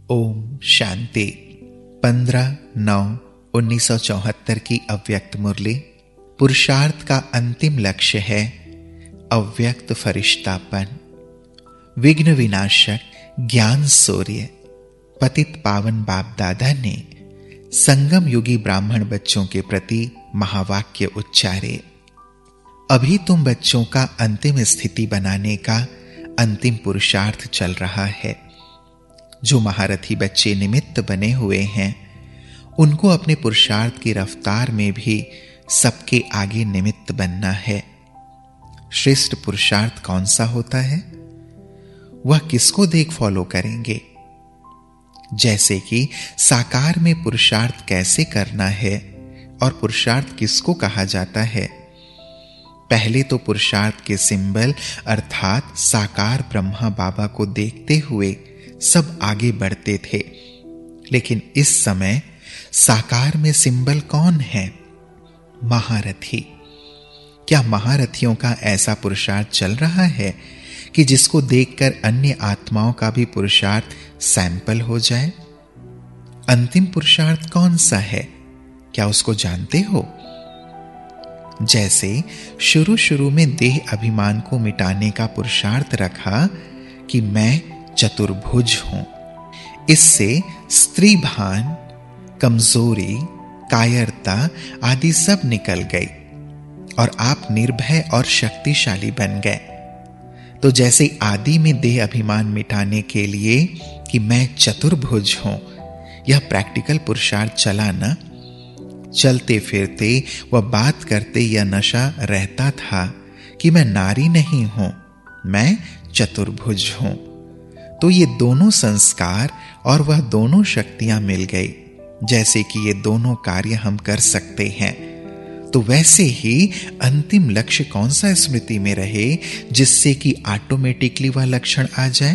ओम शांति। 15/9/1974 की अव्यक्त मुरली। पुरुषार्थ का अंतिम लक्ष्य है अव्यक्त फरिश्तापन। विघ्न विनाशक ज्ञान सूर्य पतित पावन बाप दादा ने संगम युगी ब्राह्मण बच्चों के प्रति महावाक्य उच्चारे। अभी तुम बच्चों का अंतिम स्थिति बनाने का अंतिम पुरुषार्थ चल रहा है। जो महारथी बच्चे निमित्त बने हुए हैं, उनको अपने पुरुषार्थ की रफ्तार में भी सबके आगे निमित्त बनना है। श्रेष्ठ पुरुषार्थ कौन सा होता है? वह किसको देख फॉलो करेंगे? जैसे कि साकार में पुरुषार्थ कैसे करना है और पुरुषार्थ किसको कहा जाता है। पहले तो पुरुषार्थ के सिंबल अर्थात साकार ब्रह्मा बाबा को देखते हुए सब आगे बढ़ते थे, लेकिन इस समय साकार में सिंबल कौन है? महारथी। क्या महारथियों का ऐसा पुरुषार्थ चल रहा है कि जिसको देखकर अन्य आत्माओं का भी पुरुषार्थ सैंपल हो जाए? अंतिम पुरुषार्थ कौन सा है? क्या उसको जानते हो? जैसे शुरू में देह अभिमान को मिटाने का पुरुषार्थ रखा कि मैं चतुर्भुज हूं। इससे स्त्री भान, कमजोरी, कायरता आदि सब निकल गई और आप निर्भय और शक्तिशाली बन गए। तो जैसे आदि में देह अभिमान मिटाने के लिए कि मैं चतुर्भुज हूं, यह प्रैक्टिकल पुरुषार्थ चला ना। चलते फिरते व बात करते यह नशा रहता था कि मैं नारी नहीं हूं, मैं चतुर्भुज हूं। तो ये दोनों संस्कार और वह दोनों शक्तियां मिल गई। जैसे कि ये दोनों कार्य हम कर सकते हैं, तो वैसे ही अंतिम लक्ष्य कौन सा स्मृति में रहे जिससे कि ऑटोमेटिकली वह लक्षण आ जाए?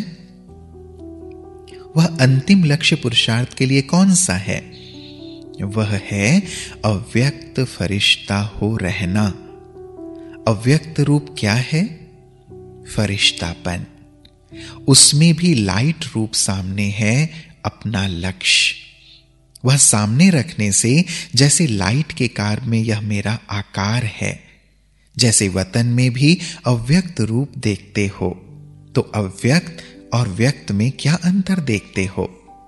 वह अंतिम लक्ष्य पुरुषार्थ के लिए कौन सा है? वह है अव्यक्त फरिश्ता हो रहना। अव्यक्त रूप क्या है? फरिश्तापन। उसमें भी लाइट रूप सामने है अपना लक्ष्य। वह सामने रखने से जैसे लाइट के कार में यह मेरा आकार है, जैसे वतन में भी अव्यक्त रूप देखते हो, तो अव्यक्त और व्यक्त में क्या अंतर देखते हो?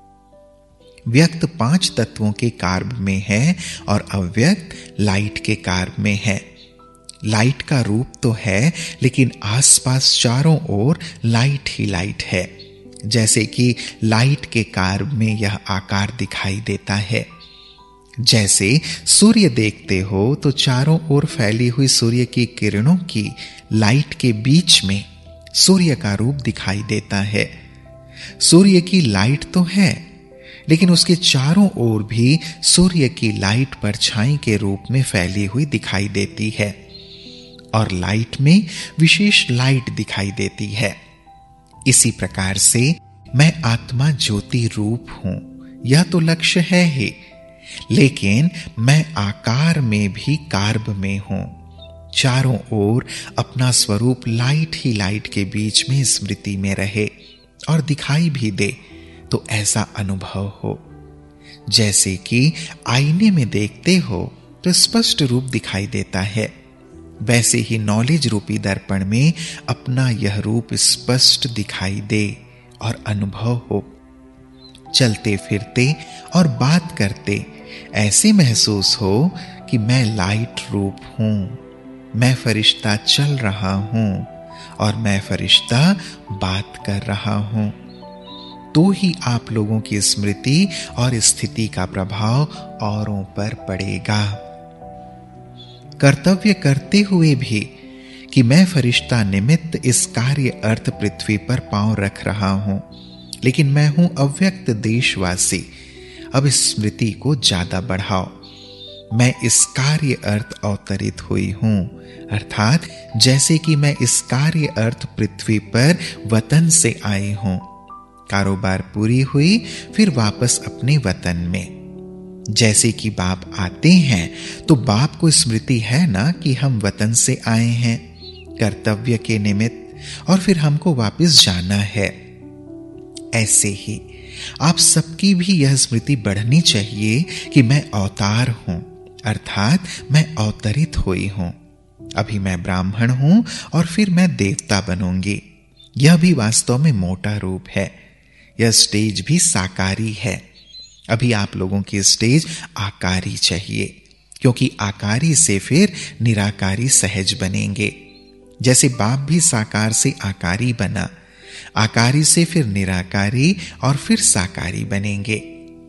व्यक्त 5 तत्वों के कार्ब में है और अव्यक्त लाइट के कार्ब में है। लाइट का रूप तो है, लेकिन आसपास चारों ओर लाइट ही लाइट है। जैसे कि लाइट के कार्ब में यह आकार दिखाई देता है। जैसे सूर्य देखते हो तो चारों ओर फैली हुई सूर्य की किरणों की लाइट के बीच में सूर्य का रूप दिखाई देता है। सूर्य की लाइट तो है, लेकिन उसके चारों ओर भी सूर्य की लाइट परछाई के रूप में फैली हुई दिखाई देती है और लाइट में विशेष लाइट दिखाई देती है। इसी प्रकार से मैं आत्मा ज्योति रूप हूं, यह तो लक्ष्य है ही, लेकिन मैं आकार में भी कार्ब में हूं। चारों ओर अपना स्वरूप लाइट ही लाइट के बीच में स्मृति में रहे और दिखाई भी दे, तो ऐसा अनुभव हो। जैसे कि आईने में देखते हो तो स्पष्ट रूप दिखाई देता है, वैसे ही नॉलेज रूपी दर्पण में अपना यह रूप स्पष्ट दिखाई दे और अनुभव हो। चलते फिरते और बात करते ऐसे महसूस हो कि मैं लाइट रूप हूं, मैं फरिश्ता चल रहा हूं और मैं फरिश्ता बात कर रहा हूं। तो ही आप लोगों की स्मृति और स्थिति का प्रभाव औरों पर पड़ेगा। कर्तव्य करते हुए भी कि मैं फरिश्ता निमित्त इस कार्य अर्थ पृथ्वी पर पांव रख रहा हूं, लेकिन मैं हूं अव्यक्त देशवासी। अब स्मृति को ज्यादा बढ़ाओ। मैं इस कार्य अर्थ अवतरित हुई हूं, अर्थात जैसे कि मैं इस कार्य अर्थ पृथ्वी पर वतन से आई हूं। कारोबार पूरी हुई, फिर वापस अपने वतन में। जैसे कि बाप आते हैं तो बाप को स्मृति है ना कि हम वतन से आए हैं कर्तव्य के निमित्त, और फिर हमको वापस जाना है। ऐसे ही आप सबकी भी यह स्मृति बढ़नी चाहिए कि मैं अवतार हूं, अर्थात मैं अवतरित हुई हूं। अभी मैं ब्राह्मण हूं और फिर मैं देवता बनूंगी। यह भी वास्तव में मोटा रूप है। यह स्टेज भी साकारी है। अभी आप लोगों की स्टेज आकारी चाहिए, क्योंकि आकारी से फिर निराकारी सहज बनेंगे। जैसे बाप भी साकार से आकारी बना, आकारी से फिर निराकारी और फिर साकारी बनेंगे।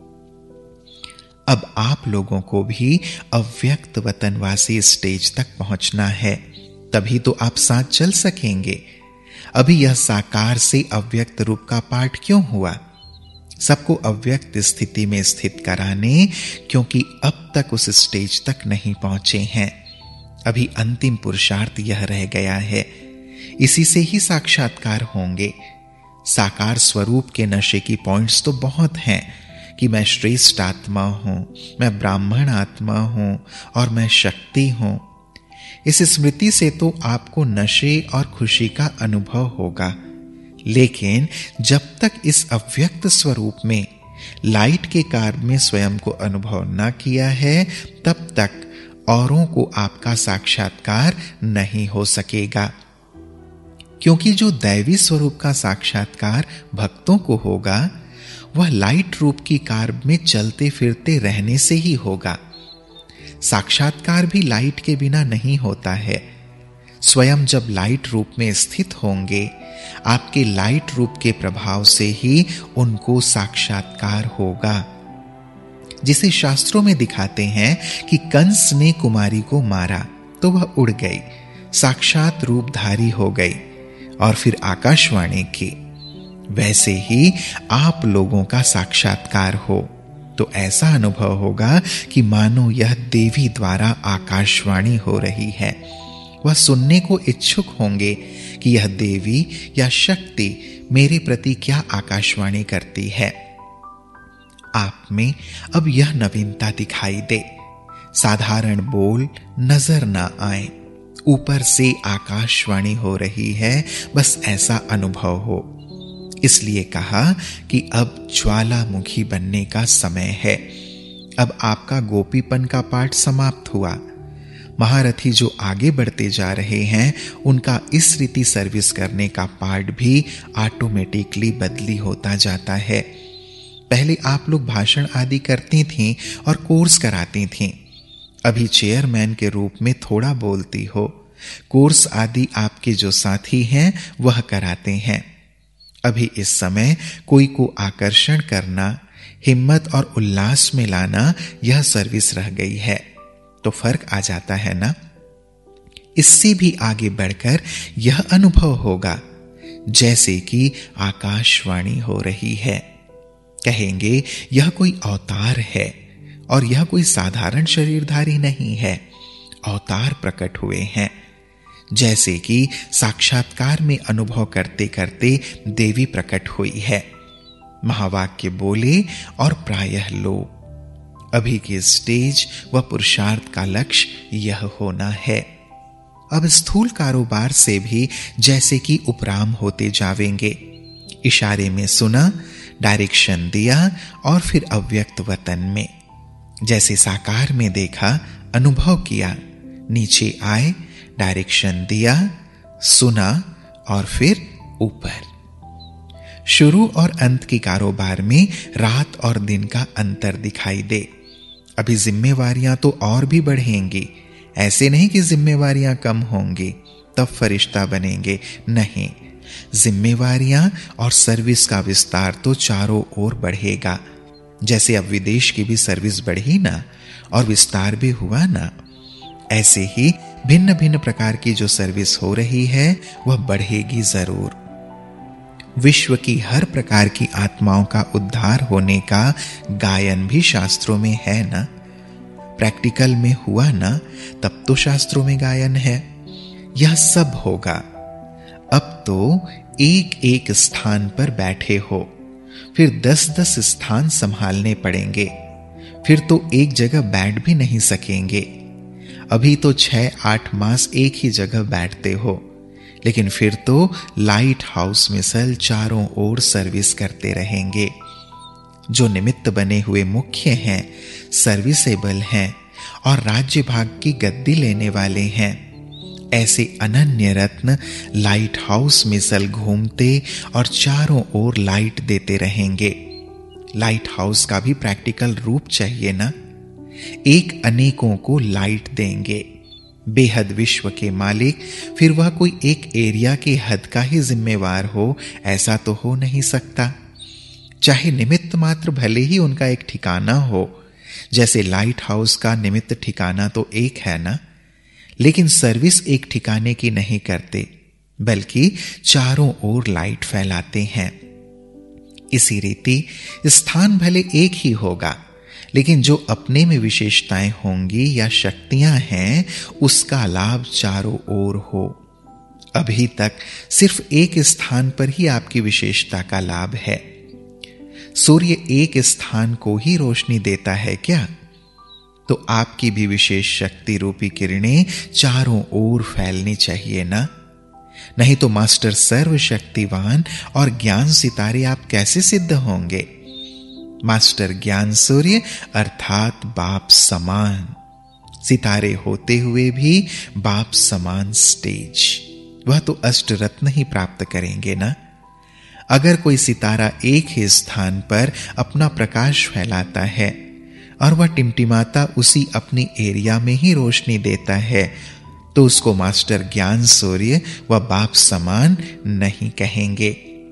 अब आप लोगों को भी अव्यक्त वतनवासी स्टेज तक पहुंचना है, तभी तो आप साथ चल सकेंगे। अभी यह साकार से अव्यक्त रूप का पाठ क्यों हुआ? सबको अव्यक्त स्थिति में स्थित कराने, क्योंकि अब तक उस स्टेज तक नहीं पहुंचे हैं। अभी अंतिम पुरुषार्थ यह रह गया है। इसी से ही साक्षात्कार होंगे। साकार स्वरूप के नशे की पॉइंट्स तो बहुत हैं कि मैं श्रेष्ठ आत्मा हूं, मैं ब्राह्मण आत्मा हूं और मैं शक्ति हूं। इस स्मृति से तो आपको नशे और खुशी का अनुभव होगा, लेकिन जब तक इस अव्यक्त स्वरूप में लाइट के कार्य में स्वयं को अनुभव न किया है, तब तक औरों को आपका साक्षात्कार नहीं हो सकेगा। क्योंकि जो दैवी स्वरूप का साक्षात्कार भक्तों को होगा, वह लाइट रूप की कार्य में चलते फिरते रहने से ही होगा। साक्षात्कार भी लाइट के बिना नहीं होता है। स्वयं जब लाइट रूप में स्थित होंगे, आपके लाइट रूप के प्रभाव से ही उनको साक्षात्कार होगा। जिसे शास्त्रों में दिखाते हैं कि कंस ने कुमारी को मारा तो वह उड़ गई, साक्षात रूपधारी हो गई और फिर आकाशवाणी की। वैसे ही आप लोगों का साक्षात्कार हो तो ऐसा अनुभव होगा कि मानो यह देवी द्वारा आकाशवाणी हो रही है। वह सुनने को इच्छुक होंगे कि यह देवी या शक्ति मेरे प्रति क्या आकाशवाणी करती है। आप में अब यह नवीनता दिखाई दे। साधारण बोल नजर ना आए, ऊपर से आकाशवाणी हो रही है, बस ऐसा अनुभव हो। इसलिए कहा कि अब ज्वालामुखी बनने का समय है। अब आपका गोपीपन का पाठ समाप्त हुआ। महारथी जो आगे बढ़ते जा रहे हैं, उनका इस रीति सर्विस करने का पार्ट भी ऑटोमेटिकली बदली होता जाता है। पहले आप लोग भाषण आदि करती थीं और कोर्स कराती थीं। अभी चेयरमैन के रूप में थोड़ा बोलती हो। कोर्स आदि आपके जो साथी हैं वह कराते हैं। अभी इस समय कोई को आकर्षण करना, हिम्मत और उल्लास में लाना, यह सर्विस रह गई है। तो फर्क आ जाता है ना। इससे भी आगे बढ़कर यह अनुभव होगा जैसे कि आकाशवाणी हो रही है। कहेंगे यह कोई अवतार है और यह कोई साधारण शरीरधारी नहीं है। अवतार प्रकट हुए हैं। जैसे कि साक्षात्कार में अनुभव करते करते देवी प्रकट हुई है। महावाक्य बोले और प्रायः लोग। अभी के स्टेज व पुरुषार्थ का लक्ष्य यह होना है। अब स्थूल कारोबार से भी जैसे कि उपराम होते जावेंगे। इशारे में सुना, डायरेक्शन दिया और फिर अव्यक्त वतन में जैसे साकार में देखा, अनुभव किया, नीचे आए, डायरेक्शन दिया, सुना और फिर ऊपर। शुरू और अंत के कारोबार में रात और दिन का अंतर दिखाई दे। अभी जिम्मेवारियां तो और भी बढ़ेंगी। ऐसे नहीं कि जिम्मेवारियां कम होंगी तब फरिश्ता बनेंगे, नहीं। जिम्मेवारियां और सर्विस का विस्तार तो चारों ओर बढ़ेगा। जैसे अब विदेश की भी सर्विस बढ़ी ना और विस्तार भी हुआ ना, ऐसे ही भिन्न भिन्न प्रकार की जो सर्विस हो रही है वह बढ़ेगी जरूर। विश्व की हर प्रकार की आत्माओं का उद्धार होने का गायन भी शास्त्रों में है ना। प्रैक्टिकल में हुआ ना, तब तो शास्त्रों में गायन है। यह सब होगा। अब तो एक एक स्थान पर बैठे हो, फिर 10-10 स्थान संभालने पड़ेंगे। फिर तो एक जगह बैठ भी नहीं सकेंगे। अभी तो 6-8 मास एक ही जगह बैठते हो, लेकिन फिर तो लाइट हाउस मिसल चारों ओर सर्विस करते रहेंगे। जो निमित्त बने हुए मुख्य हैं, सर्विसेबल हैं और राज्य भाग की गद्दी लेने वाले हैं। ऐसे अनन्य रत्न लाइट हाउस मिसल घूमते और चारों ओर लाइट देते रहेंगे। लाइट हाउस का भी प्रैक्टिकल रूप चाहिए ना। एक अनेकों को लाइट देंगे। बेहद विश्व के मालिक फिर वह कोई एक एरिया की हद का ही जिम्मेवार हो, ऐसा तो हो नहीं सकता। चाहे निमित्त मात्र भले ही उनका एक ठिकाना हो, जैसे लाइट हाउस का निमित्त ठिकाना तो एक है ना, लेकिन सर्विस एक ठिकाने की नहीं करते, बल्कि चारों ओर लाइट फैलाते हैं। इसी रीति स्थान भले एक ही होगा, लेकिन जो अपने में विशेषताएं होंगी या शक्तियां हैं, उसका लाभ चारों ओर हो। अभी तक सिर्फ एक स्थान पर ही आपकी विशेषता का लाभ है। सूर्य एक स्थान को ही रोशनी देता है क्या? तो आपकी भी विशेष शक्ति रूपी किरणें चारों ओर फैलनी चाहिए ना। नहीं तो मास्टर सर्वशक्तिवान और ज्ञान सितारे आप कैसे सिद्ध होंगे? मास्टर ज्ञान सूर्य अर्थात बाप समान, सितारे होते हुए भी बाप समान स्टेज, वह तो अष्ट रत्न ही प्राप्त करेंगे ना। अगर कोई सितारा एक ही स्थान पर अपना प्रकाश फैलाता है और वह टिमटिमाता उसी अपनी एरिया में ही रोशनी देता है, तो उसको मास्टर ज्ञान सूर्य व बाप समान नहीं कहेंगे।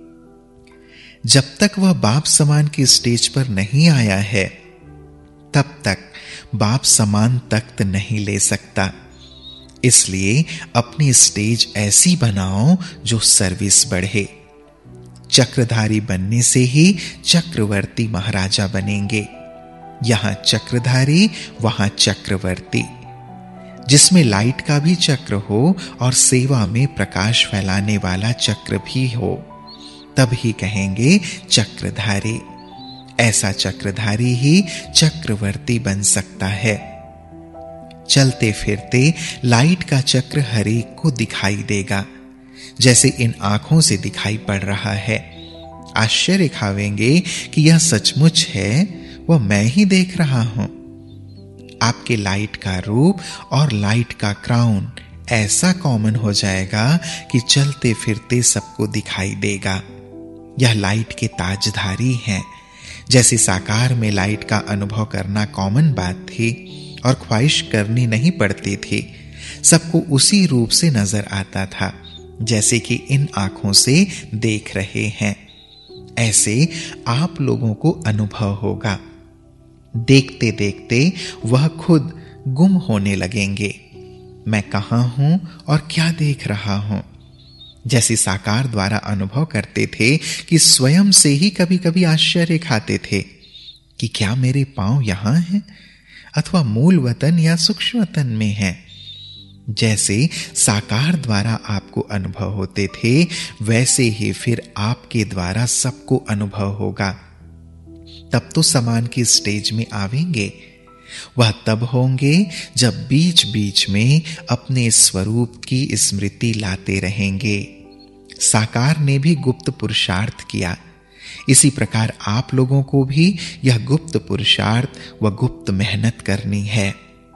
जब तक वह बाप समान की स्टेज पर नहीं आया है, तब तक बाप समान तख्त नहीं ले सकता। इसलिए अपनी स्टेज ऐसी बनाओ जो सर्विस बढ़े। चक्रधारी बनने से ही चक्रवर्ती महाराजा बनेंगे। यहां चक्रधारी, वहां चक्रवर्ती, जिसमें लाइट का भी चक्र हो और सेवा में प्रकाश फैलाने वाला चक्र भी हो, तब ही कहेंगे चक्रधारी। ऐसा चक्रधारी ही चक्रवर्ती बन सकता है। चलते फिरते लाइट का चक्र हरेक को दिखाई देगा, जैसे इन आंखों से दिखाई पड़ रहा है। आश्चर्य खावेंगे कि यह सचमुच है, वह मैं ही देख रहा हूं। आपके लाइट का रूप और लाइट का क्राउन ऐसा कॉमन हो जाएगा कि चलते फिरते सबको दिखाई देगा। यह लाइट के ताजधारी हैं। जैसे साकार में लाइट का अनुभव करना कॉमन बात थी और ख्वाहिश करनी नहीं पड़ती थी, सबको उसी रूप से नजर आता था जैसे कि इन आंखों से देख रहे हैं। ऐसे आप लोगों को अनुभव होगा। देखते देखते वह खुद गुम होने लगेंगे। मैं कहां हूं और क्या देख रहा हूं? जैसे साकार द्वारा अनुभव करते थे कि स्वयं से ही कभी कभी आश्चर्य खाते थे कि क्या मेरे पांव यहां हैं अथवा मूल वतन या सूक्ष्म वतन में हैं। जैसे साकार द्वारा आपको अनुभव होते थे, वैसे ही फिर आपके द्वारा सबको अनुभव होगा। तब तो समान की स्टेज में आवेंगे। वह तब होंगे जब बीच बीच में अपने स्वरूप की स्मृति लाते रहेंगे। साकार ने भी गुप्त पुरुषार्थ किया, इसी प्रकार आप लोगों को भी यह गुप्त पुरुषार्थ व गुप्त मेहनत करनी है।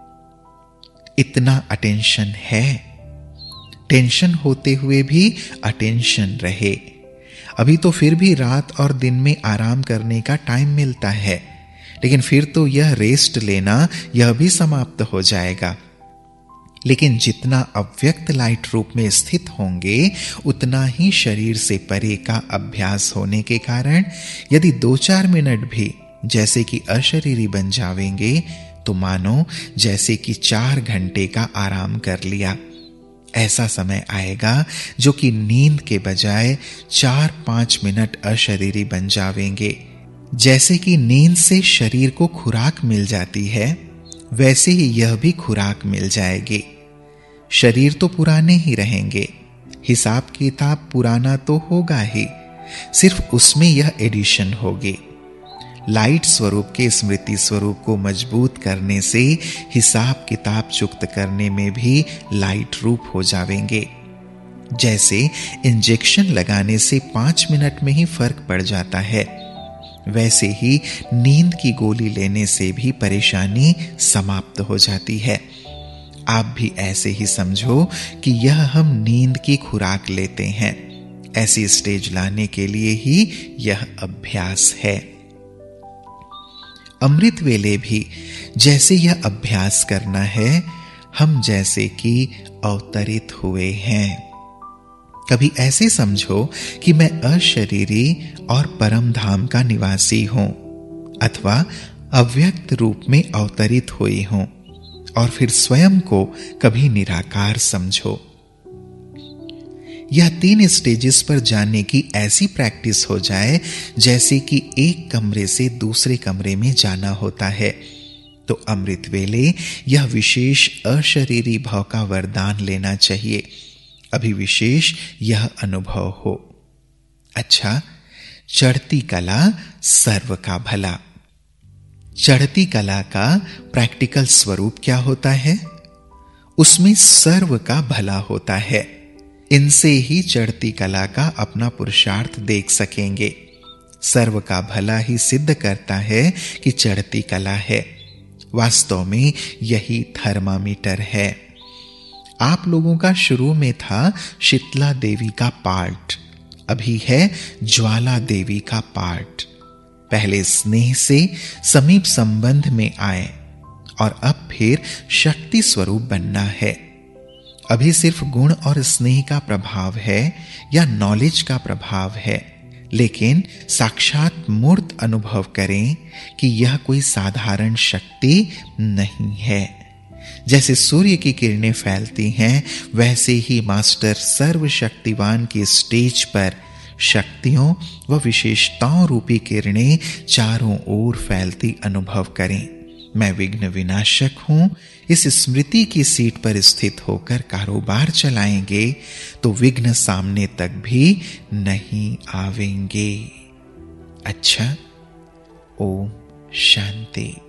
इतना अटेंशन है, टेंशन होते हुए भी अटेंशन रहे। अभी तो फिर भी रात और दिन में आराम करने का टाइम मिलता है, लेकिन फिर तो यह रेस्ट लेना यह भी समाप्त हो जाएगा। लेकिन जितना अव्यक्त लाइट रूप में स्थित होंगे, उतना ही शरीर से परे का अभ्यास होने के कारण यदि 2-4 मिनट भी जैसे कि अशरीरी बन जावेंगे, तो मानो जैसे कि 4 घंटे का आराम कर लिया। ऐसा समय आएगा जो कि नींद के बजाय 4-5 मिनट अशरीरी बन जावेंगे। जैसे कि नींद से शरीर को खुराक मिल जाती है, वैसे ही यह भी खुराक मिल जाएगी। शरीर तो पुराने ही रहेंगे, हिसाब किताब पुराना तो होगा ही, सिर्फ उसमें यह एडिशन होगी। लाइट स्वरूप के स्मृति स्वरूप को मजबूत करने से हिसाब किताब चुक्त करने में भी लाइट रूप हो जावेंगे। जैसे इंजेक्शन लगाने से 5 मिनट में ही फर्क पड़ जाता है, वैसे ही नींद की गोली लेने से भी परेशानी समाप्त हो जाती है। आप भी ऐसे ही समझो कि यह हम नींद की खुराक लेते हैं। ऐसी स्टेज लाने के लिए ही यह अभ्यास है। अमृत वेले भी जैसे यह अभ्यास करना है, हम जैसे कि अवतरित हुए हैं। कभी ऐसे समझो कि मैं अशरीरी और परम धाम का निवासी हूं, अथवा अव्यक्त रूप में अवतरित हुई हूं, और फिर स्वयं को कभी निराकार समझो। यह 3 स्टेजेस पर जाने की ऐसी प्रैक्टिस हो जाए जैसे कि एक कमरे से दूसरे कमरे में जाना होता है, तो अमृत वेले यह विशेष अशरीरी भाव का वरदान लेना चाहिए। अभी विशेष यह अनुभव हो। अच्छा, चढ़ती कला सर्व का भला। चढ़ती कला का प्रैक्टिकल स्वरूप क्या होता है? उसमें सर्व का भला होता है। इनसे ही चढ़ती कला का अपना पुरुषार्थ देख सकेंगे। सर्व का भला ही सिद्ध करता है कि चढ़ती कला है। वास्तव में यही थर्मामीटर है। आप लोगों का शुरू में था शीतला देवी का पार्ट, अभी है ज्वाला देवी का पार्ट। पहले स्नेह से समीप संबंध में आए और अब फिर शक्ति स्वरूप बनना है। अभी सिर्फ गुण और स्नेह का प्रभाव है या नॉलेज का प्रभाव है, लेकिन साक्षात मूर्त अनुभव करें कि यह कोई साधारण शक्ति नहीं है। जैसे सूर्य की किरणें फैलती हैं, वैसे ही मास्टर सर्वशक्तिवान की स्टेज पर शक्तियों व विशेषताओं रूपी किरणें चारों ओर फैलती अनुभव करें। मैं विघ्न विनाशक हूं, इस स्मृति की सीट पर स्थित होकर कारोबार चलाएंगे तो विघ्न सामने तक भी नहीं आवेंगे। अच्छा, ओम शांति।